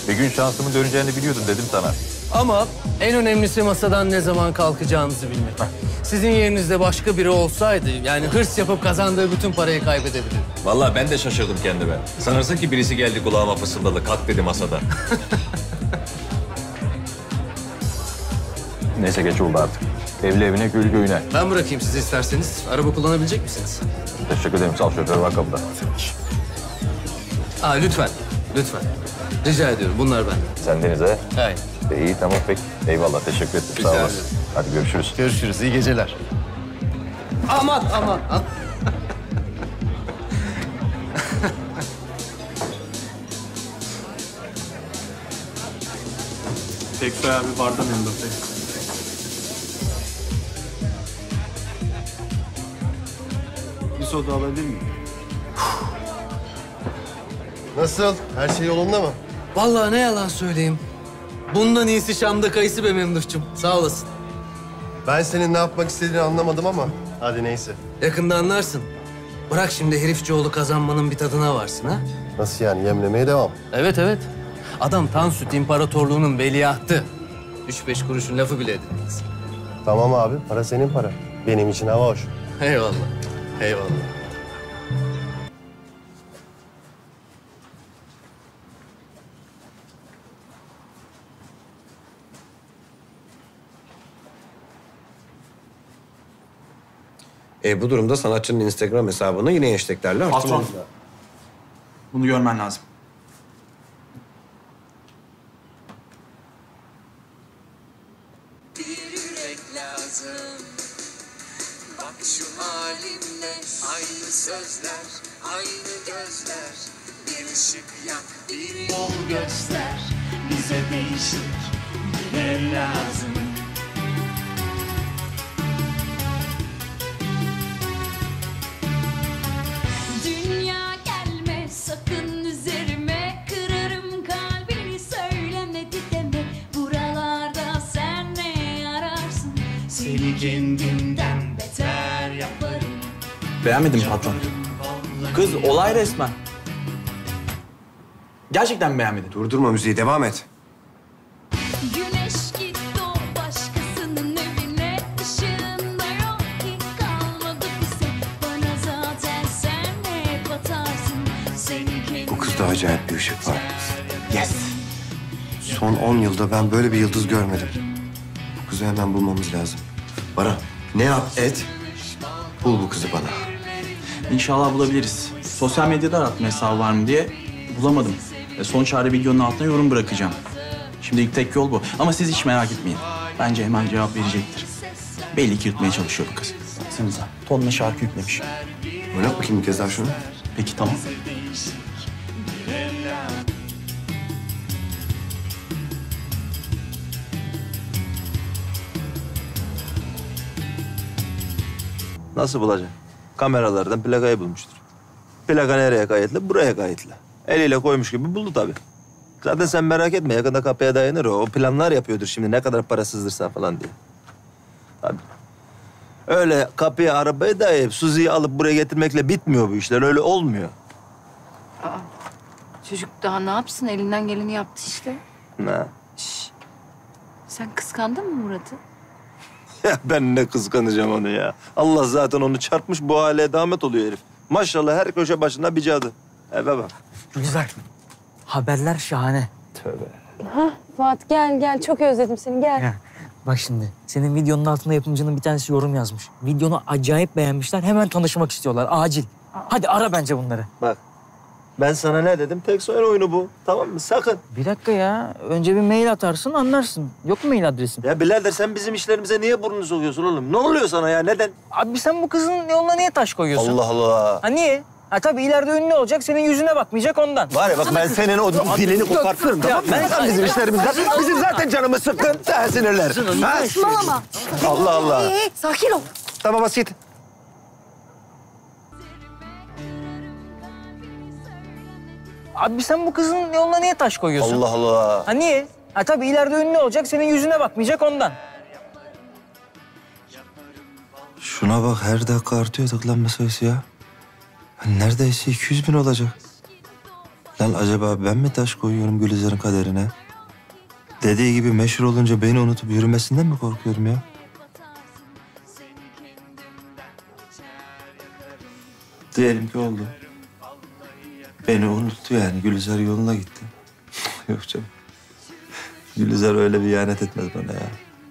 Bir gün şansımın döneceğini biliyordum dedim sana. Ama en önemlisi masadan ne zaman kalkacağınızı bilmek. Sizin yerinizde başka biri olsaydı yani hırs yapıp kazandığı bütün parayı kaybedebilirdi. Vallahi ben de şaşırdım kendime. Sanırsın ki birisi geldi kulağıma fısıldadı. Kalk dedi masada. Neyse geç oldu artık. Evli evine, gül göğüne. Ben bırakayım sizi isterseniz. Araba kullanabilecek misiniz? Teşekkür ederim. Sağ ol, şoför var kapıda. Aa, lütfen. Lütfen. Rica ediyorum. Bunlar benden. Sen Deniz'e. Hayır. İyi tamam pek. Eyvallah teşekkür ederim. Rica Sağ ederim. olasın. Hadi görüşürüz. Görüşürüz. İyi geceler. Aman aman. Teksoy abi barda memnun değil. Bir soda alabilir miyim? Nasıl? Her şey yolunda mı? Vallahi ne yalan söyleyeyim. Bundan iyisi Şam'da kayısı be Memduh'cum. Sağ olasın. Ben senin ne yapmak istediğini anlamadım ama hadi neyse. Yakında anlarsın. Bırak şimdi herifçioğlu kazanmanın bir tadına varsın ha. Nasıl yani? Yemlemeye devam. Evet evet. Adam Tansüt İmparatorluğu'nun veliahtı. 3-5 kuruşun lafı bile edilmez. Tamam abi. Para senin para. Benim için hava hoş. Eyvallah. Eyvallah. Bu durumda sanatçının Instagram hesabını yine hashtaglerle Patron. arttırmamız lazım. Bunu görmen lazım. Bir yürek lazım. Bak şu halimle aynı sözler, aynı gözler. Bir ışık yak, bir yol göster. Bize değişik bir el lazım. Dünya gelme sakın üzerime, kırarım kalbini söylemedi deme. Buralarda sen ne ararsın? Seni kendimden beter yaparım. Beğenmedin mi patron? Kız olay resmen. Gerçekten beğenmedin. Durdurma müziği, devam et. Güneş gitti o başkasının evine, ışığında yok ki kalmadı bize. Bana zaten sen hep atarsın. Seni kendimden Bu kızda acayip bir ışık var. Yes. Son 10 yılda ben böyle bir yıldız görmedim. Bu kızı hemen bulmamız lazım. Bana ne yap et, bul bu kızı bana. İnşallah bulabiliriz. Sosyal medyada arattım hesabı var mı diye. Bulamadım. Son çare videonun altına yorum bırakacağım. Şimdilik tek yol bu. Ama siz hiç merak etmeyin. Bence hemen cevap verecektir. Belli ki yırtmaya çalışıyor bu kız. Baksanıza. Tonla şarkı yüklemiş. Oynat bakayım bir kez daha şunu. Peki tamam. Nasıl bulacak? Kameralardan plakayı bulmuştur. Plaka nereye kayıtlı? Buraya kayıtlı. Eliyle koymuş gibi buldu tabii. Zaten sen merak etme. Yakında kapıya dayanır o. O planlar yapıyordur şimdi ne kadar para sızdırsa falan diye. Tabii. Öyle kapıya arabayı dayayıp Suzi'yi alıp buraya getirmekle bitmiyor bu işler. Öyle olmuyor. Çocuk daha ne yapsın? Elinden geleni yaptı işte. Ne? Sen kıskandın mı Murat'ı? Ya ben ne kıskanacağım onu ya. Allah zaten onu çarpmış bu hale damet oluyor herif. Maşallah her köşe başında bir cadı. Eve bak. Güzel. Haberler şahane. Tövbe. Fuat gel çok özledim seni gel. Ya, bak şimdi senin videonun altında yapımcının bir tanesi yorum yazmış. Videonu acayip beğenmişler. Hemen tanışmak istiyorlar. Acil. Hadi ara bence bunları. Bak ben sana ne dedim? Tek soyun oyunu bu. Tamam mı? Sakın. Bir dakika ya. Önce bir mail atarsın anlarsın. Yok mu mail adresin? Ya birader sen bizim işlerimize niye burnunu sokuyorsun oğlum? Ne oluyor sana ya? Neden? Abi sen bu kızın yoluna niye taş koyuyorsun? Allah Allah. Ha niye? Ha tabii ileride ünlü olacak, senin yüzüne bakmayacak ondan. Var ya bak ben senin o dilini kopartırım tamam mı? Sen bizim işlerimizden. Bizim zaten canımız sıkkın. Daha sinirler. Ha? Saçmalama. Allah Allah. Sakin ol. Tamam basit. Abi sen bu kızın yoluna niye taş koyuyorsun? Allah Allah. Ha niye? Ha tabii ileride ünlü olacak, senin yüzüne bakmayacak ondan. Şuna bak her dakika artıyor tıklanma sayısı ya. Neredeyse 200.000 olacak. Lan acaba ben mi taş koyuyorum Gülizar'ın kaderine? Dediği gibi meşhur olunca beni unutup yürümesinden mi korkuyorum ya? Diyelim ki oldu. Beni unuttu yani. Gülizar yoluna gitti. Yok canım. Gülizar öyle bir ihanet etmez bana ya.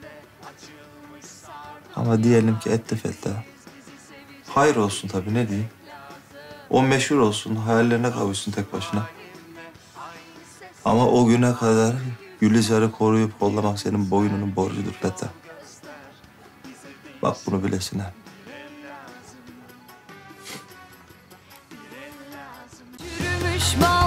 Ama diyelim ki etti Fettah. Hayır olsun tabii, ne diyeyim. O meşhur olsun, hayallerine kavuşsun tek başına. Ama o güne kadar Gülizar'ı koruyup kollamak senin boynunun borcudur Fettah. Bak bunu bilesin ha. Yürümüş bağ